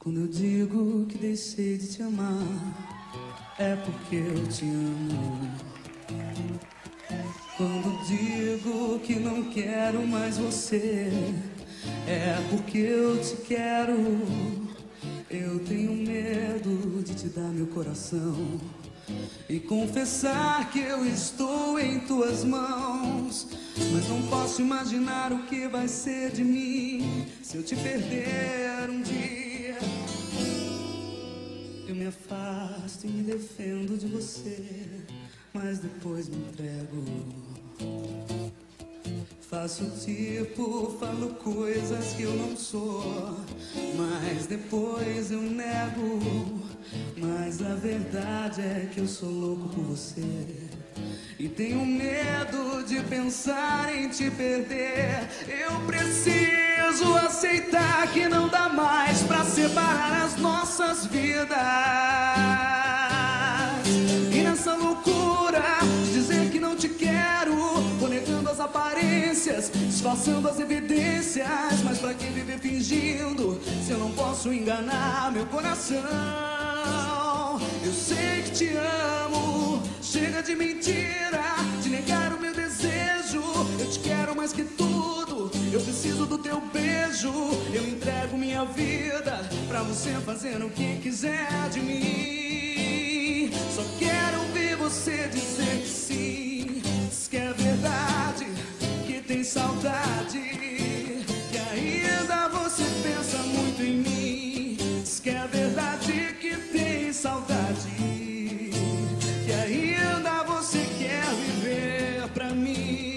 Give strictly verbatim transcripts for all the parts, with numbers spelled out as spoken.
Quando eu digo que deixei de te amar, é porque eu te amo. Quando digo que não quero mais você, é porque eu te quero. Eu tenho medo de te dar meu coração e confessar que eu estou em tuas mãos. Mas não posso imaginar o que vai ser de mim se eu te perder um dia. Eu me afasto e me defendo de você, mas depois me entrego. Faço tipo, falo coisas que eu não sou, mas depois eu nego. Mas a verdade é que eu sou louco por você e tenho medo de pensar em te perder. Eu preciso aceitar que não dá mais pra separar as nossas vidas. E nessa loucura de dizer que não te quero, vou negando as aparências, disfarçando as evidências. Mas pra que viver fingindo se eu não posso enganar meu coração? Eu sei que te amo, chega de mentira, de negar o meu desejo. Eu te quero mais que tudo, eu preciso do teu beijo. Eu entrego minha vida pra você fazer o que quiser de mim. Só quero ouvir você dizer que sim, diz que é verdade, que tem saudade, que ainda você pensa muito em mim. Diz que é verdade, que tem saudade, que ainda você quer viver pra mim.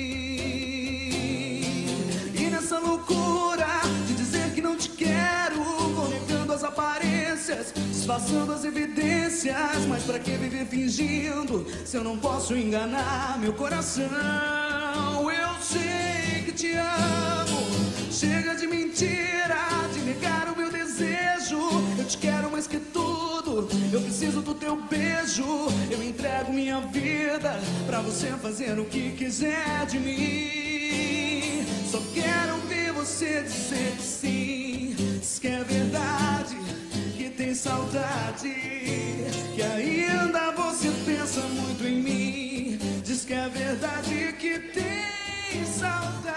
E nessa loucura de dizer que não te quero, vou negando as aparências, disfarçando as evidências. Mas pra que viver fingindo se eu não posso enganar meu coração? Eu sei que te amo, chega de mentira, de negar o meu desejo. Eu te quero mais que tudo, eu preciso do teu beijo. Eu entrego minha vida pra você fazer o que quiser de mim. Só quero ouvir você dizer que sim, diz que é verdade, que tem saudade, que ainda você pensa muito em mim. Diz que é verdade, que tem saudade.